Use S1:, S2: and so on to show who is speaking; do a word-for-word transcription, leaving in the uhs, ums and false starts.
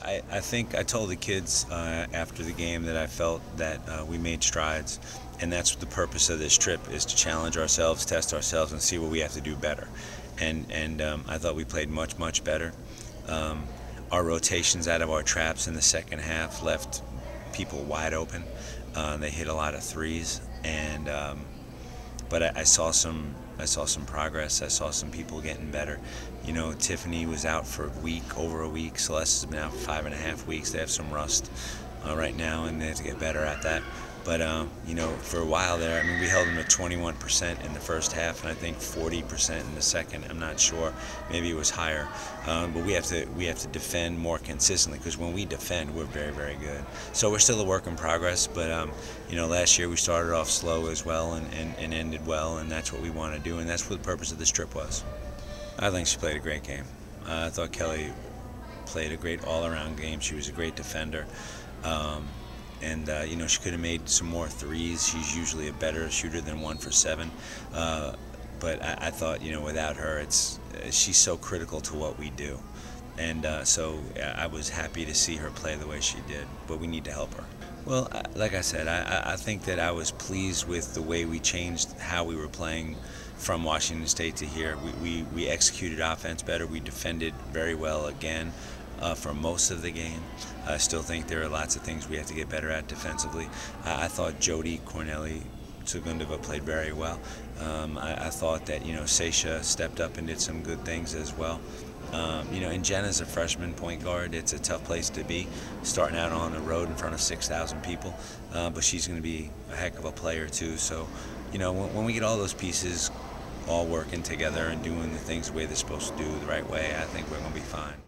S1: I, I think I told the kids uh, after the game that I felt that uh, we made strides, and that's the purpose of this trip, is to challenge ourselves, test ourselves, and see what we have to do better. And and um, I thought we played much much better. Um, our rotations out of our traps in the second half left people wide open. Uh, they hit a lot of threes, and um, but I, I saw some I saw some progress. I saw some people getting better. You know, Tiffany was out for a week, over a week. Celeste has been out for five and a half weeks. They have some rust uh, right now, and they have to get better at that. But um, you know, for a while there, I mean, we held them to twenty-one percent in the first half, and I think forty percent in the second. I'm not sure. Maybe it was higher. Um, but we have to we have to defend more consistently, because when we defend, we're very very good. So we're still a work in progress. But um, you know, last year we started off slow as well, and, and, and ended well, and that's what we want to do, and that's what the purpose of this trip was. I think she played a great game. Uh, I thought Kelly played a great all-around game. She was a great defender. Um, And, uh, you know, she could have made some more threes. She's usually a better shooter than one for seven. Uh, but I, I thought, you know, without her, it's uh, she's so critical to what we do. And uh, so I was happy to see her play the way she did. But we need to help her. Well, like I said, I, I think that I was pleased with the way we changed how we were playing from Washington State to here. We, we, we executed offense better. We defended very well again. Uh, for most of the game. I still think there are lots of things we have to get better at defensively. I, I thought Jody Corneli Segundova played very well. Um, I, I thought that, you know, Seisha stepped up and did some good things as well. Um, you know, and Jenna's a freshman point guard. It's a tough place to be, starting out on the road in front of six thousand people. Uh, but she's going to be a heck of a player too. So, you know, when, when we get all those pieces all working together and doing the things the way they're supposed to do the right way, I think we're going to be fine.